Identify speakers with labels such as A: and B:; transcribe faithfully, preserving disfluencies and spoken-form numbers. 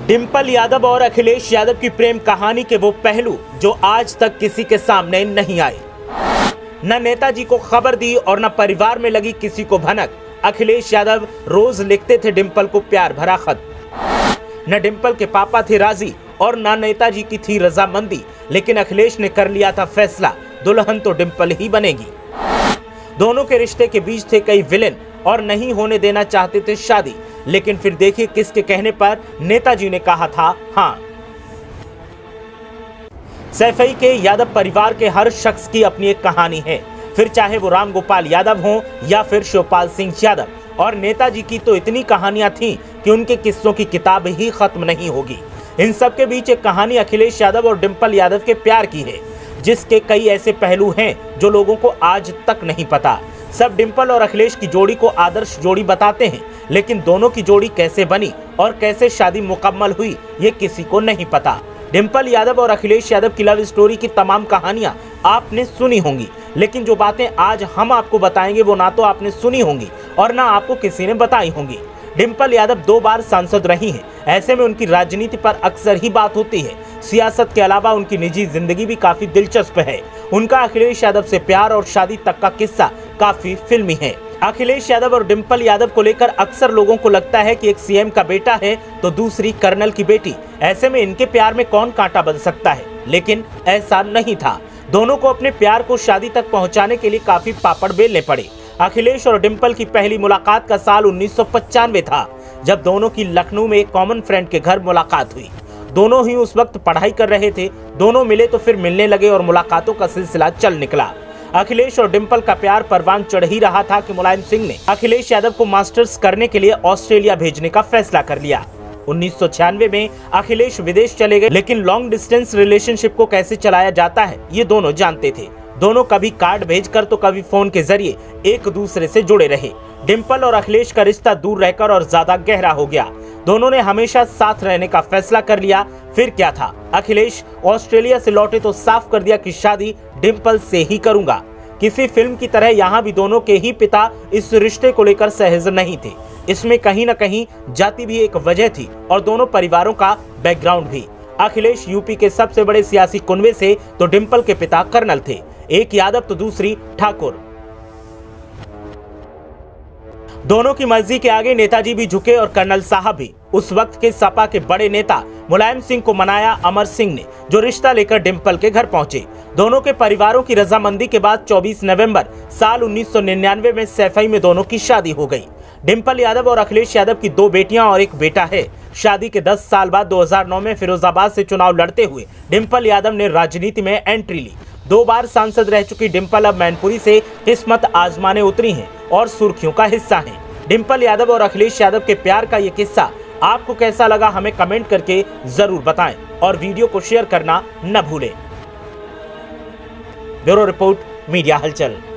A: डिंपल यादव और अखिलेश यादव की प्रेम कहानी के वो पहलू जो आज तक किसी के सामने नहीं आए। न नेताजी को खबर दी और न परिवार में लगी किसी को भनक। अखिलेश यादव रोज लिखते थे डिंपल को प्यार भरा खत। न डिंपल के पापा थे राजी और न नेताजी की थी रजामंदी, लेकिन अखिलेश ने कर लिया था फैसला, दुल्हन तो डिंपल ही बनेगी। दोनों के रिश्ते के बीच थे कई विलेन और नहीं होने देना चाहते थे शादी, लेकिन फिर देखिए किसके कहने पर नेताजी ने कहा था हाँ। सैफई के यादव परिवार के हर शख्स की अपनी एक कहानी है, फिर चाहे वो राम गोपाल यादव हों या फिर शिवपाल सिंह यादव। और नेताजी की तो इतनी कहानियां थीं कि उनके किस्सों की किताब ही खत्म नहीं होगी। इन सब के बीच एक कहानी अखिलेश यादव और डिंपल यादव के प्यार की है, जिसके कई ऐसे पहलू हैं जो लोगों को आज तक नहीं पता। सब डिंपल और अखिलेश की जोड़ी को आदर्श जोड़ी बताते हैं, लेकिन दोनों की जोड़ी कैसे बनी और कैसे शादी मुकम्मल हुई ये किसी को नहीं पता। डिंपल यादव और अखिलेश यादव की लव स्टोरी की तमाम कहानियां आपने सुनी होंगी, लेकिन जो बातें आज हम आपको बताएंगे वो ना तो आपने सुनी होंगी और ना आपको किसी ने बताई होंगी। डिंपल यादव दो बार सांसद रही हैं, ऐसे में उनकी राजनीति पर अक्सर ही बात होती है। सियासत के अलावा उनकी निजी जिंदगी भी काफी दिलचस्प है। उनका अखिलेश यादव से प्यार और शादी तक का किस्सा काफी फिल्मी है। अखिलेश यादव और डिंपल यादव को लेकर अक्सर लोगों को लगता है कि एक सीएम का बेटा है तो दूसरी कर्नल की बेटी, ऐसे में इनके प्यार में कौन कांटा बन सकता है, लेकिन ऐसा नहीं था। दोनों को अपने प्यार को शादी तक पहुंचाने के लिए काफी पापड़ बेलने पड़े। अखिलेश और डिंपल की पहली मुलाकात का साल उन्नीस सौ पचानवे था, जब दोनों की लखनऊ में एक कॉमन फ्रेंड के घर मुलाकात हुई। दोनों ही उस वक्त पढ़ाई कर रहे थे। दोनों मिले तो फिर मिलने लगे और मुलाकातों का सिलसिला चल निकला। अखिलेश और डिंपल का प्यार परवान चढ़ ही रहा था कि मुलायम सिंह ने अखिलेश यादव को मास्टर्स करने के लिए ऑस्ट्रेलिया भेजने का फैसला कर लिया। उन्नीस सौ छियानवे में अखिलेश विदेश चले गए, लेकिन लॉन्ग डिस्टेंस रिलेशनशिप को कैसे चलाया जाता है ये दोनों जानते थे। दोनों कभी कार्ड भेजकर तो कभी फोन के जरिए एक दूसरे से जुड़े रहे। डिंपल और अखिलेश का रिश्ता दूर रहकर और ज्यादा गहरा हो गया। दोनों ने हमेशा साथ रहने का फैसला कर लिया। फिर क्या था, अखिलेश ऑस्ट्रेलिया से लौटे तो साफ कर दिया कि शादी डिंपल से ही करूंगा। किसी फिल्म की तरह यहाँ भी दोनों के ही पिता इस रिश्ते को लेकर सहज नहीं थे। इसमें कहीं न कहीं जाति भी एक वजह थी और दोनों परिवारों का बैकग्राउंड भी। अखिलेश यूपी के सबसे बड़े सियासी कुनबे से तो डिंपल के पिता कर्नल थे, एक यादव तो दूसरी ठाकुर। दोनों की मर्जी के आगे नेताजी भी झुके और कर्नल साहब भी। उस वक्त के सपा के बड़े नेता मुलायम सिंह को मनाया अमर सिंह ने, जो रिश्ता लेकर डिंपल के घर पहुंचे। दोनों के परिवारों की रजामंदी के बाद चौबीस नवंबर साल उन्नीस सौ निन्यानवे में सैफई में दोनों की शादी हो गई। डिंपल यादव और अखिलेश यादव की दो बेटियां और एक बेटा है। शादी के दस साल बाद दो हज़ार नौ में फिरोजाबाद से चुनाव लड़ते हुए डिंपल यादव ने राजनीति में एंट्री ली। दो बार सांसद रह चुकी डिंपल अब मैनपुरी से किस्मत आजमाने उतरी हैं और सुर्खियों का हिस्सा हैं। डिंपल यादव और अखिलेश यादव के प्यार का ये किस्सा आपको कैसा लगा हमें कमेंट करके जरूर बताएं और वीडियो को शेयर करना न भूलें। ब्यूरो रिपोर्ट, मीडिया हलचल।